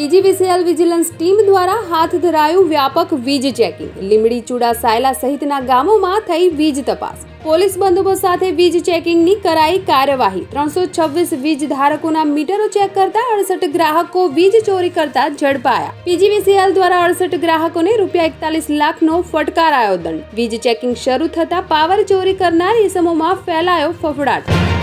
PGVCL vigilance team દ્વારા હાથ ધરાયું વ્યાપક વીજ ચેકિંગ। લીંબડી, ચુડા, સાયલા સહિતના ગામોમાં થઈ વીજ તપાસ। પોલીસ બંદોબસ્ત સાથે વીજ ચેકિંગની કરાઈ કાર્યવાહી। 326 વીજ ધારકોના મીટરો ચેક કરતા 68 ગ્રાહકો વીજ ચોરી કરતા ઝડપાયા। પીજીવીસીએલ દ્વારા 68 ગ્રાહકોને ₹41 લાખનો ફટકારાયો દંડ। વીજ ચેકિંગ શરૂ થતા પાવર ચોરી કરનાર ઇસમોમાં ફેલાયો ફફડાટ।